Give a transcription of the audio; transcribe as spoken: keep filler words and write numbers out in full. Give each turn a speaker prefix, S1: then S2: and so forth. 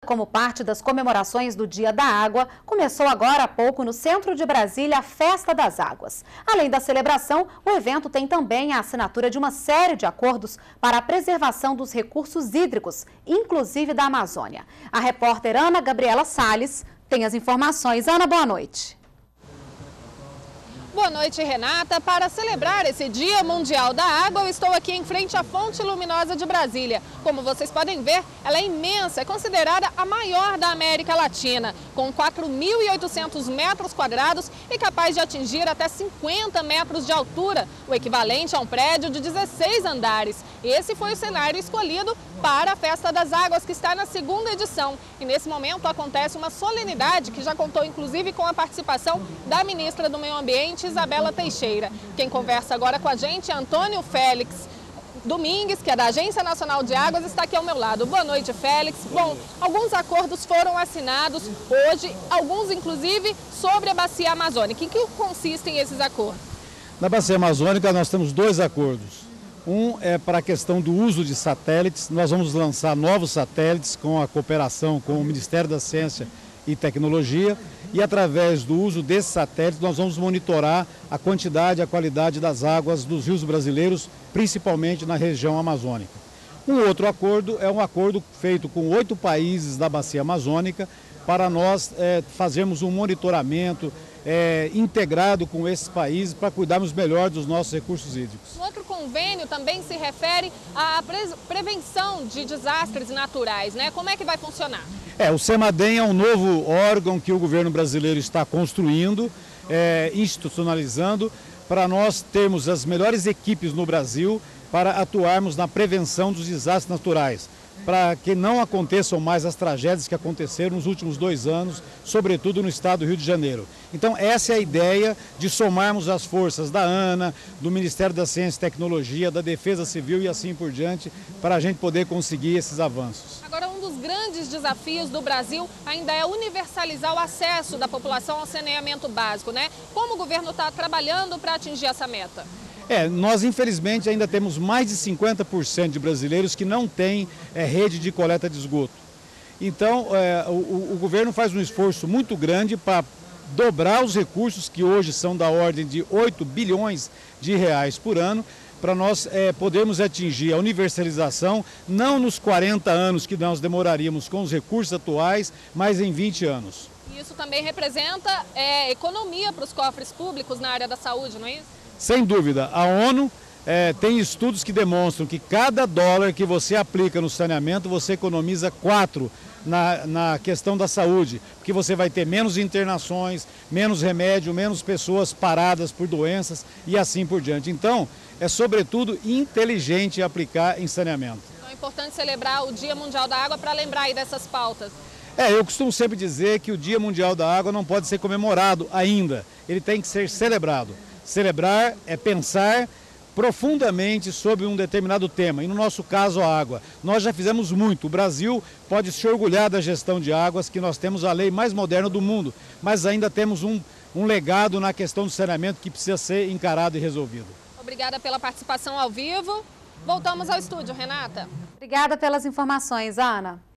S1: Como parte das comemorações do Dia da Água, começou agora há pouco no centro de Brasília a Festa das Águas. Além da celebração, o evento tem também a assinatura de uma série de acordos para a preservação dos recursos hídricos, inclusive da Amazônia. A repórter Ana Gabriela Salles tem as informações. Ana, boa noite.
S2: Boa noite, Renata. Para celebrar esse Dia Mundial da Água, eu estou aqui em frente à Fonte Luminosa de Brasília. Como vocês podem ver, ela é imensa, é considerada a maior da América Latina, com quatro mil e oitocentos metros quadrados e capaz de atingir até cinquenta metros de altura, o equivalente a um prédio de dezesseis andares. Esse foi o cenário escolhido para a Festa das Águas, que está na segunda edição. E nesse momento acontece uma solenidade que já contou inclusive com a participação da ministra do Meio Ambiente, Isabela Teixeira. Quem conversa agora com a gente é Antônio Félix Domingues, que é da Agência Nacional de Águas, está aqui ao meu lado. Boa noite, Félix. Bom, alguns acordos foram assinados hoje, alguns inclusive sobre a Bacia Amazônica. Em que consistem esses acordos?
S3: Na Bacia Amazônica nós temos dois acordos. Um é para a questão do uso de satélites. Nós vamos lançar novos satélites com a cooperação com o Ministério da Ciência e Tecnologia, e através do uso desses satélites nós vamos monitorar a quantidade e a qualidade das águas dos rios brasileiros, principalmente na região amazônica. Um outro acordo é um acordo feito com oito países da Bacia Amazônica para nós é, fazermos um monitoramento é, integrado com esses países para cuidarmos melhor dos nossos recursos hídricos.
S2: Um outro convênio também se refere à pre prevenção de desastres naturais, né? Como é que vai funcionar?
S3: É, o CEMADEM é um novo órgão que o governo brasileiro está construindo, é, institucionalizando, para nós termos as melhores equipes no Brasil para atuarmos na prevenção dos desastres naturais, para que não aconteçam mais as tragédias que aconteceram nos últimos dois anos, sobretudo no estado do Rio de Janeiro. Então essa é a ideia de somarmos as forças da ANA, do Ministério da Ciência e Tecnologia, da Defesa Civil e assim por diante, para a gente poder conseguir esses avanços.
S2: Agora, um dos grandes desafios do Brasil ainda é universalizar o acesso da população ao saneamento básico, né? Como o governo está trabalhando para atingir essa meta?
S3: É, nós infelizmente ainda temos mais de cinquenta por cento de brasileiros que não têm é, rede de coleta de esgoto. Então, é, o, o governo faz um esforço muito grande para dobrar os recursos que hoje são da ordem de oito bilhões de reais por ano, para nós é, podermos atingir a universalização, não nos quarenta anos que nós demoraríamos com os recursos atuais, mas em vinte anos.
S2: Isso também representa é, economia para os cofres públicos na área da saúde, não é isso?
S3: Sem dúvida, a ONU é, tem estudos que demonstram que cada dólar que você aplica no saneamento, você economiza quatro na, na questão da saúde, porque você vai ter menos internações, menos remédio, menos pessoas paradas por doenças e assim por diante. Então, é sobretudo inteligente aplicar em saneamento.
S2: Então é importante celebrar o Dia Mundial da Água para lembrar aí dessas pautas.
S3: É, eu costumo sempre dizer que o Dia Mundial da Água não pode ser comemorado ainda, ele tem que ser celebrado. Celebrar é pensar profundamente sobre um determinado tema, e no nosso caso a água. Nós já fizemos muito, o Brasil pode se orgulhar da gestão de águas, que nós temos a lei mais moderna do mundo, mas ainda temos um, um legado na questão do saneamento que precisa ser encarado e resolvido.
S2: Obrigada pela participação ao vivo. Voltamos ao estúdio, Renata.
S1: Obrigada pelas informações, Ana.